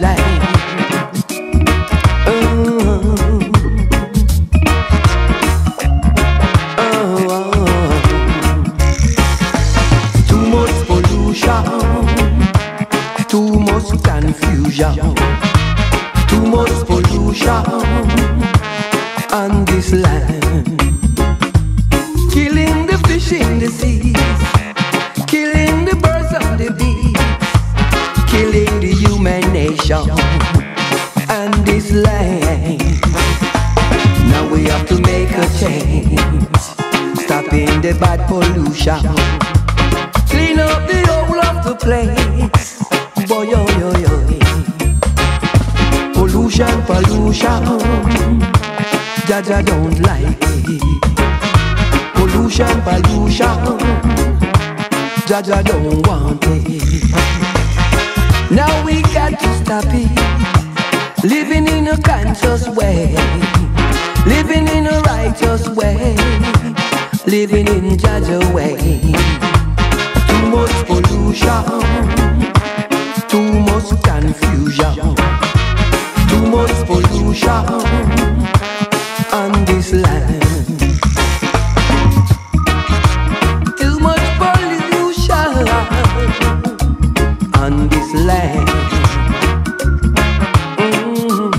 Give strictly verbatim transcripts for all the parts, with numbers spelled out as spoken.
July. Oh, oh, oh. Too much pollution, too much confusion, too much pollution on this land. Killing the fish in the seas, killing the birds and the bees, killing the human nation and this land. Now we have to make a change, stopping the bad pollution, clean up the whole of the place. Boy, yo, yo, yo. Pollution, pollution, Jaja don't like it. Pollution, pollution, Jaja don't want it. Now we got to stop it. Living in a conscious way, living in a righteous way, living in Jaja way. Too much pollution, too much confusion, too much pollution on this land. Too much pollution on this land. Mm.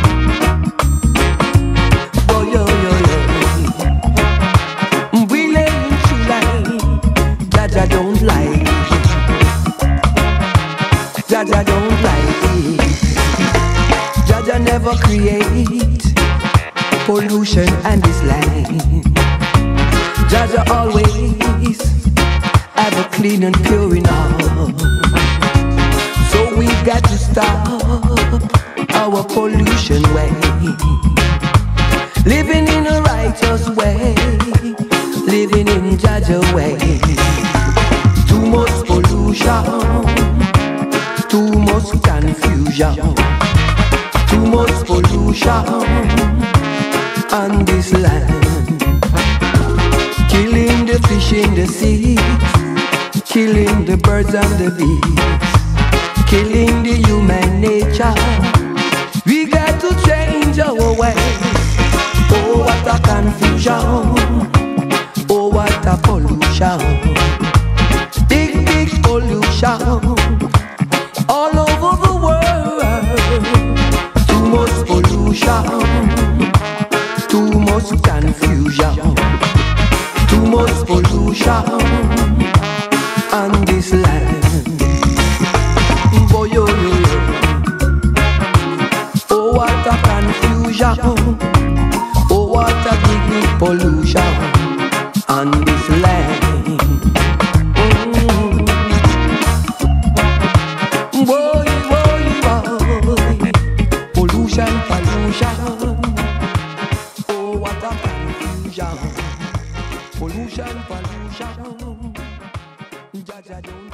Oh, yo, yo, yo. We lay in July, Jaja don't like it. Jaja don't like it. Jaja never create pollution on this land. Jaja always have a clean and pure enough. So we got to stop our pollution way, living in a righteous way, living in Jaja way. Too much pollution, too much confusion, too much pollution on this land. Killing the fish in the sea, killing the birds and the bees, killing the human nature. We got to change our ways. Oh, what a confusion, oh, what a pollution. Big, big pollution all over the world. Too much pollution, too much confusion, too much pollution on this land. Boy, yo, yo, yo. Oh, what a confusion, oh, what a big, big pollution on this land. Mm. Boy, boy, boy. Pollution, pollution, oh, what a confusion. Pollution, pollution, Jaja don't